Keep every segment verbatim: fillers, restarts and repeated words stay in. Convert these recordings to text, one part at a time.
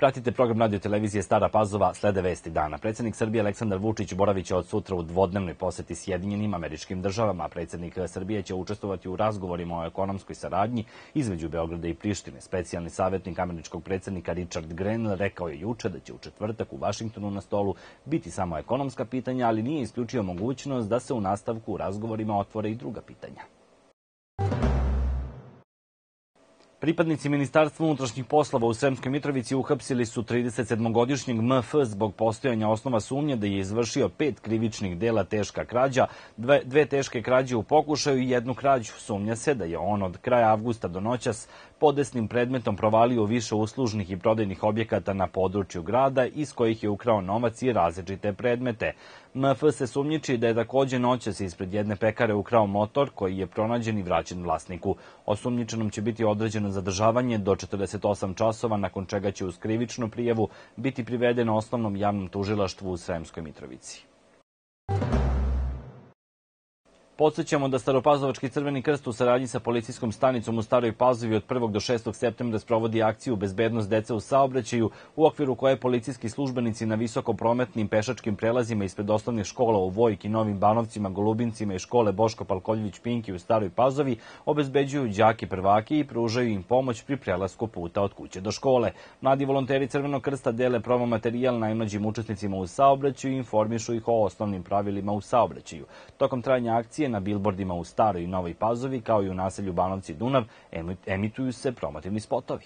Pratite program radio televizije Stara Pazova, slede vesti dana. Predsjednik Srbije Aleksandar Vučić boraviće od sutra u dvodnevnoj poseti Sjedinjenim Američkim Državama. Predsjednik Srbije će učestvovati u razgovorima o ekonomskoj saradnji između Beograda i Prištine. Specijalni savjetnik američkog predsjednika Richard Grenell rekao je juče da će u četvrtak u Vašingtonu na stolu biti samo ekonomska pitanja, ali nije isključio mogućnost da se u nastavku u razgovorima otvore i druga pitanja. Pripadnici Ministarstva unutrašnjih poslova u Sremskoj Mitrovici uhapsili su tridesetsedmogodišnjeg M F zbog postojanja osnova sumnje da je izvršio pet krivičnih dela teška krađa, dve, dve teške krađe u pokušaju i jednu krađu. Sumnja se da je on od kraja avgusta do noćas podesnim predmetom provalio više uslužnih i prodajnih objekata na području grada, iz kojih je ukrao novac i različite predmete. M F se sumnjiči da je takođe noćas ispred jedne pekare ukrao motor koji je pronađen i vraćen vlasniku. Osumnjičenom će biti određeno zadržavanje do četrdeset osam časova, nakon čega će uz krivičnu prijavu biti priveden osnovnom javnom tužilaštvu u Sremskoj Mitrovici. Podsećamo da Staropazovački Crveni krst u saradnji sa policijskom stanicom u Staroj Pazovi od prvog do šestog septembra sprovodi akciju Bezbednost dece u saobraćaju, u okviru koje policijski službenici na visokoprometnim pešačkim prelazima ispred osnovnih škola u Vojki, Novim Banovcima, Golubincima i škole Boško Palkoljević Pinki u Staroj Pazovi obezbeđuju đake prvake i pružaju im pomoć pri prelasku puta od kuće do škole. Mladi volonteri Crvenog krsta dele promo materijal najmlađim učesnicima u saobraćaju i informišu ih o osnovnim pravilima u saobraćaju. Tokom trajanja akcije na bilbordima u Staroj i Novoj Pazovi, kao i u naselju Banovci Dunav, emituju se promotivni spotovi.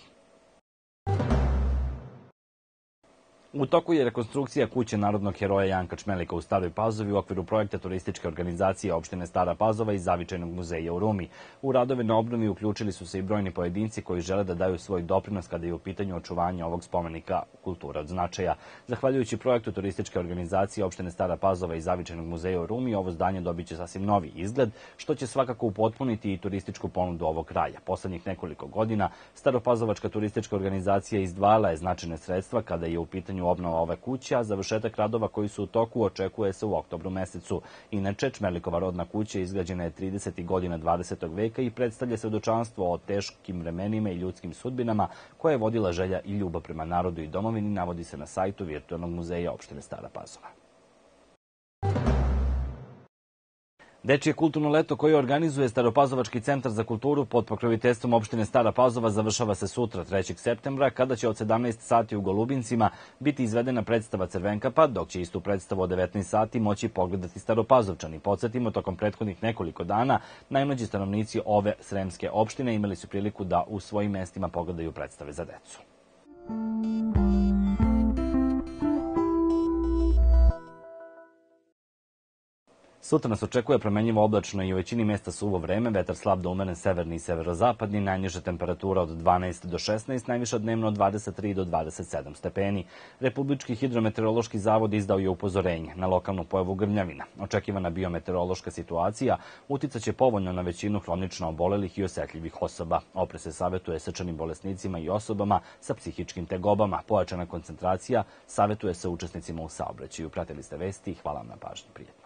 U toku je rekonstrukcija kuće narodnog heroja Janka Čmelika u Staroj Pazovi u okviru projekta turističke organizacije opštine Stara Pazova i Zavičajnog muzeja u Rumi. U radove na obnovi uključili su se i brojni pojedinci koji žele da daju svoj doprinos kada je u pitanju očuvanje ovog spomenika kulture od značaja. Zahvaljujući projektu turističke organizacije opštine Stara Pazova i Zavičajnog muzeja u Rumi, ovo zdanje dobiće sasvim novi izgled, što će svakako upotpuniti i turističku ponudu ovog kraja. Poslednjih nekoliko godina Staropazovačka turistička organizacija izdvajala je značajne sredstva kada je u pitanju obnova ove kuće, a završetak radova koji su u toku očekuje se u oktobru mesecu. Inače, Čmelikova rodna kuća izgrađena je tridesetih godina dvadesetog veka i predstavlja svedočanstvo o teškim vremenima i ljudskim sudbinama koje je vodila želja i ljubav prema narodu i domovini, navodi se na sajtu Virtualnog muzeja opštine Stara Pazova. Dečije kulturno leto koje organizuje Staropazovački centar za kulturu pod pokroviteljstvom opštine Stara Pazova završava se sutra, trećeg septembra, kada će od sedamnaest sati u Golubincima biti izvedena predstava Crvenkapa, dok će istu predstavu od devetnaest sati moći pogledati Staropazovčani. Podsjetimo, tokom prethodnih nekoliko dana najmlađi stanovnici ove sremske opštine imali su priliku da u svojim mestima pogledaju predstave za decu. Sutra nas očekuje promenljivo oblačno i u većini mjesta suvo vreme, vetar slab do umeren severni i severozapadni, najniža temperatura od dvanaest do šesnaest, najviša dnevno od dvadeset tri do dvadeset sedam stepeni. Republički hidrometeorološki zavod izdao je upozorenje na lokalnu pojavu grmljavina. Očekivana biometeorološka situacija uticaće povoljno na većinu hronično obolelih i osetljivih osoba. Opre se savjetuje srčanim bolesnicima i osobama sa psihičkim tegobama. Pojačana koncentracija savjetuje se učesnicima u saobraćaju. Pratili ste vesti i hvala vam na pažnji. Prijetno.